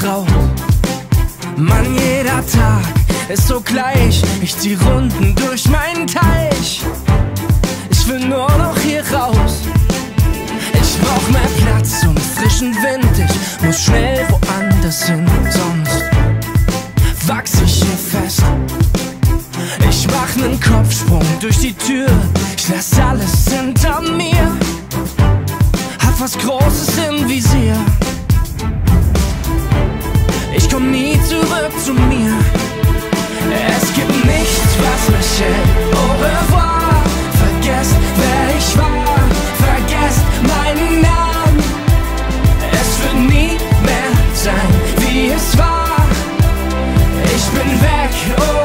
raus. Mann, jeder Tag ist so gleich. Ich zieh Runden durch meinen Teich. Ich will nur noch hier raus. Ich brauch mehr Platz und frischen Wind. Ich muss schnell woanders hin, sonst wachs ich hier fest. Ich mach nen Kopfsprung durch die Tür. Ich lass alles hinter mir. Hab was Großes im Visier. Ich komm nie zurück zu mir. Es gibt nichts, was mich hält. Au revoir. Vergesst, wer ich war. Vergesst meinen Namen. Es wird nie mehr sein, wie es war. Ich bin weg. Oh.